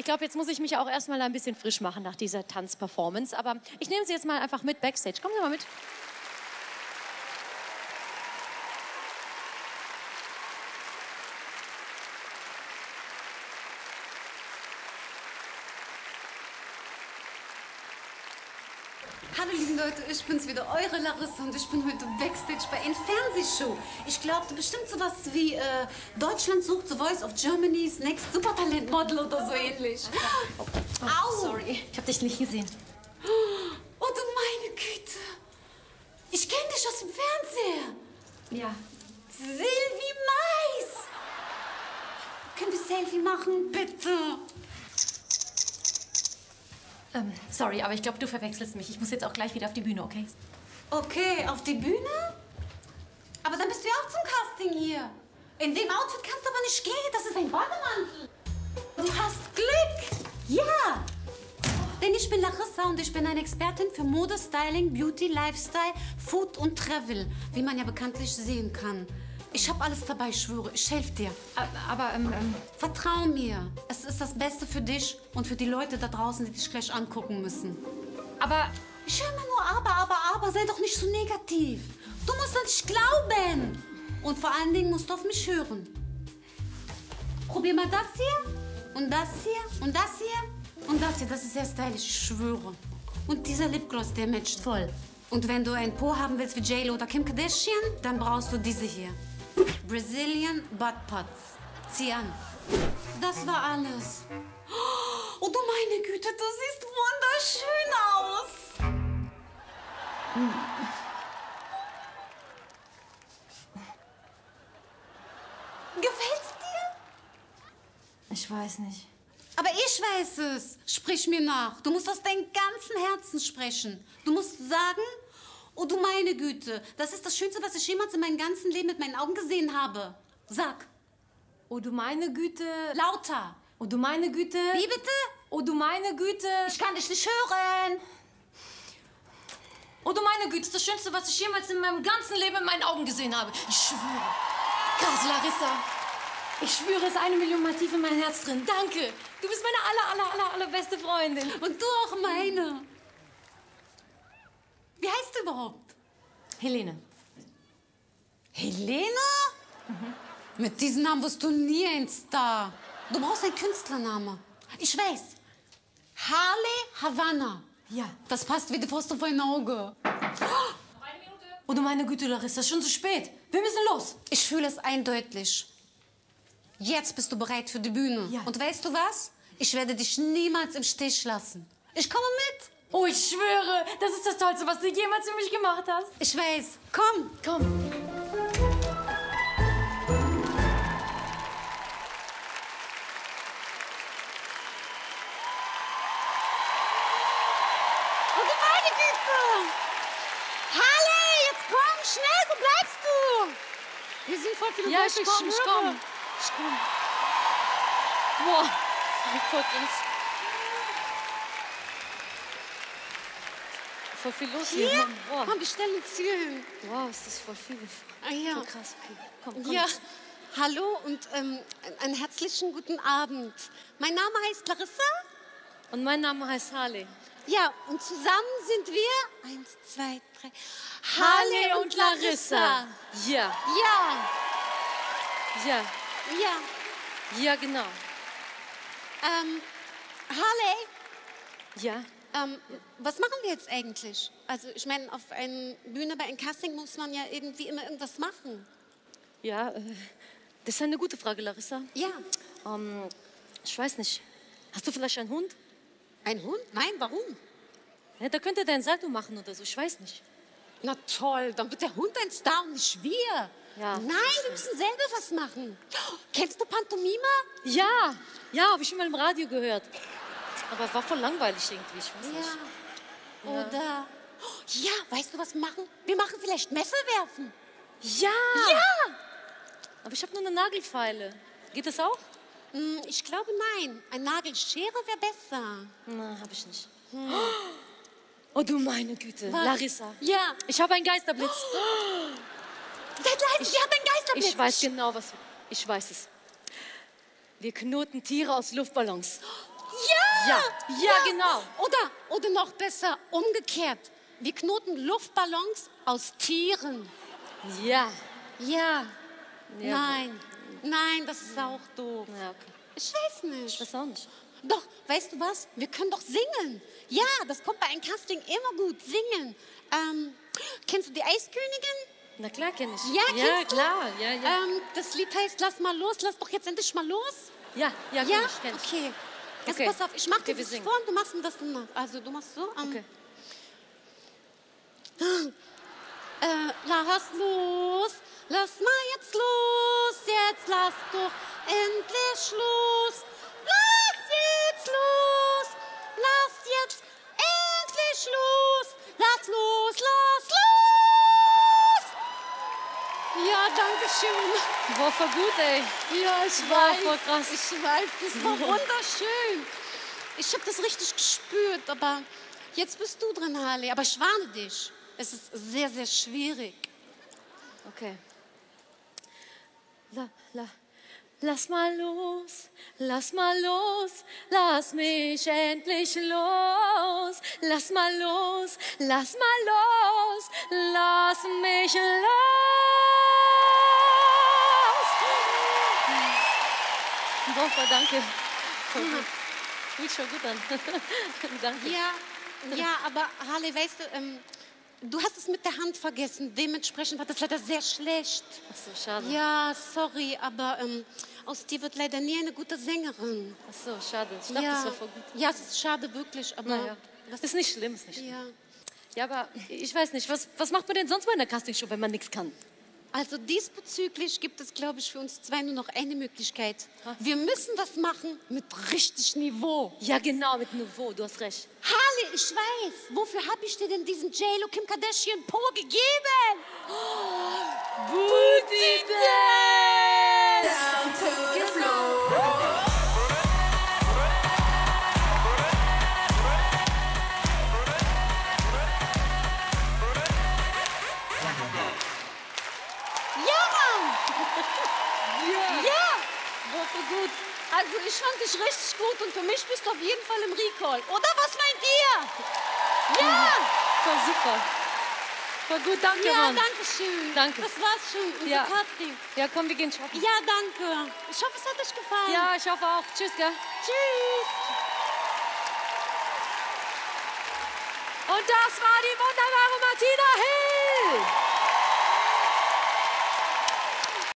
Ich glaube, jetzt muss ich mich auch erstmal ein bisschen frisch machen nach dieser Tanzperformance. Aber ich nehme Sie jetzt mal einfach mit Backstage. Kommen Sie mal mit. Hallo liebe Leute, ich bin's wieder, eure Larissa und ich bin heute Backstage bei einer Fernsehshow. Ich glaube, bestimmt sowas wie Deutschland sucht The Voice of Germany's Next Supertalent-Model oder so ähnlich. Au! Sorry, ich habe dich nicht gesehen. Oh du meine Güte! Ich kenne dich aus dem Fernseher. Ja. Sylvie Mais! Können wir Selfie machen, bitte? Sorry, aber ich glaube, du verwechselst mich. Ich muss jetzt auch gleich wieder auf die Bühne, okay? Okay, auf die Bühne? Aber dann bist du ja auch zum Casting hier. In dem Outfit kannst du aber nicht gehen. Das ist ein Bademantel. Du hast Glück. Ja. Denn ich bin Larissa und ich bin eine Expertin für Mode, Styling, Beauty, Lifestyle, Food und Travel. Wie man ja bekanntlich sehen kann. Ich habe alles dabei, ich schwöre. Ich helfe dir. Aber, Vertrau mir. Es ist das Beste für dich und für die Leute da draußen, die dich gleich angucken müssen. aber... Ich höre immer nur aber. Sei doch nicht so negativ. Du musst an dich glauben. Und vor allen Dingen musst du auf mich hören. Probier mal das hier. Und das hier. Und das hier. Und das hier. Das ist sehr stylisch, ich schwöre. Und dieser Lipgloss, der matcht voll. Und wenn du einen Po haben willst wie J.Lo oder Kim Kardashian, dann brauchst du diese hier. Brazilian Butt Pots. Zieh an. Das war alles. Oh du meine Güte, du siehst wunderschön aus. Gefällt's dir? Ich weiß nicht. Aber ich weiß es. Sprich mir nach. Du musst aus deinem ganzen Herzen sprechen. Du musst sagen, oh du meine Güte, das ist das Schönste, was ich jemals in meinem ganzen Leben mit meinen Augen gesehen habe. Sag. Oh, du meine Güte. Lauter. Oh, du meine Güte. Wie bitte? Oh, du meine Güte. Ich kann dich nicht hören. Oh, du meine Güte, das ist das Schönste, was ich jemals in meinem ganzen Leben in meinen Augen gesehen habe. Ich schwöre. Krass, Larissa. Ich schwöre, es ist 1 Million Mal tief in mein Herz drin. Danke. Du bist meine allerbeste Freundin. Und du auch meine. Wie heißt du überhaupt? Helene. Helene? Mhm. Mit diesem Namen wirst du nie ein Star. Du brauchst einen Künstlername. Ich weiß. Harley Havana. Ja. Das passt wie die Faust auf ein Auge. Oh, du meine Güte, Larissa, schon zu spät. Wir müssen los. Ich fühle es eindeutig. Jetzt bist du bereit für die Bühne. Ja. Und weißt du was? Ich werde dich niemals im Stich lassen. Ich komme mit. Oh, ich schwöre, das ist das Tollste, was du jemals für mich gemacht hast. Ich weiß. Komm. Komm. Oh, du meine Güte. Harley, jetzt komm, schnell, wo bleibst du? Hier sind voll viele Ja, Leute, ich komm. Ich komm. Boah, voll viel los hier. Hier? Boah. Komm, wir stellen uns hier hin. Wow, ist das voll viel. Ah, ja. Voll krass, okay. Komm. Ja, hallo und einen herzlichen guten Abend. Mein Name heißt Larissa. Und mein Name heißt Harley. Ja, und zusammen sind wir 1, 2, 3. Harley und Larissa. Ja, Ja, ja, ja. ja, genau. Harley, Ja. was machen wir jetzt eigentlich? Also ich meine, auf einer Bühne bei einem Casting muss man ja irgendwie immer irgendwas machen. Ja, das ist eine gute Frage, Larissa. Ja. Ich weiß nicht. Hast du vielleicht einen Hund? Ein Hund? Nein, warum? Ja, da könnte der ein Salto machen oder so. Ich weiß nicht. Na toll, dann wird der Hund ein Star und nicht wir. Ja. Nein, wir müssen selber was machen. Kennst du Pantomime? Ja, habe ich schon mal im Radio gehört. Aber war voll langweilig irgendwie, ich weiß nicht. Ja. Oder... Ja, weißt du, was wir machen? Wir machen vielleicht Messer werfen. Ja! Ja! Aber ich habe nur eine Nagelfeile. Geht das auch? Ich glaube, nein. Ein Nagelschere wäre besser. Na, habe ich nicht. Oh, du meine Güte. Was? Larissa. Ja. Ich habe einen Geisterblitz. Seid leise, sie hat einen Geisterblitz. Ich weiß genau, was... Ich weiß es. Wir knoten Tiere aus Luftballons. Ja, genau. Oder noch besser umgekehrt. Wir knoten Luftballons aus Tieren. Ja. Ja. Ja. Nein, das ist auch doof. Ja, okay. Ich weiß nicht. Ich weiß auch nicht. Doch, weißt du was? Wir können doch singen. Ja, das kommt bei einem Casting immer gut. Singen. Kennst du die Eiskönigin? Na klar kenn ich. Ja, ja kennst du? klar. Ja. Das Lied heißt Lass mal los, lass doch jetzt endlich mal los. Ja, Ja? kenn ich. Okay. Jetzt Okay. pass auf, ich mach Okay, dir wir das singen. vor und du machst mir das dann nach. Also du machst so. Okay. Lass los, lass mal jetzt lass doch endlich los. Lass jetzt los, lass jetzt endlich los. Lass los, lass los. Ja, danke schön. War voll gut, ey. Ja, ich War weiß. voll krass. Ich weiß, das war wunderschön. Ich habe das richtig gespürt, aber jetzt bist du dran, Harley. Aber ich warne dich, es ist sehr, sehr schwierig. Okay. Lass mal los, lass mal los, lass mich endlich los. Lass mal los, lass mal los, lass mich los. Boah, danke. Voll gut. Fühlt schon gut an. Danke. Ja, aber Harley, weißt du, du hast es mit der Hand vergessen. Dementsprechend war das leider sehr schlecht. Ach so, schade. Ja, sorry, aber aus dir wird leider nie eine gute Sängerin. Ach so, schade. Ich dachte, Ja, das war voll gut. ja, es ist schade, wirklich, aber... Naja, ist nicht schlimm, ist nicht schlimm. Ja. Ja, aber ich weiß nicht, was macht man denn sonst bei einer Castingshow, wenn man nichts kann? Also diesbezüglich gibt es, glaube ich, für uns zwei nur noch eine Möglichkeit. Wir müssen das machen mit richtig Niveau. Ja, genau, mit Niveau, du hast recht. Harley, ich weiß. Wofür habe ich dir denn diesen J-Lo Kim Kardashian Po gegeben? Booty Dance! Down to the floor. Ja, Mann! Ja! War voll gut. Also ich fand dich richtig gut und für mich bist du auf jeden Fall im Recall. Oder was meint ihr? Ja! Voll super. Voll gut, danke, Ja, Mann. danke schön. Danke. Das war's schon, unser Ja. Casting. Ja, komm, wir gehen shoppen. Ja, danke. Ich hoffe, es hat euch gefallen. Ja, ich hoffe auch. Tschüss, gell? Tschüss. Und das war die wunderbare Martina Hill.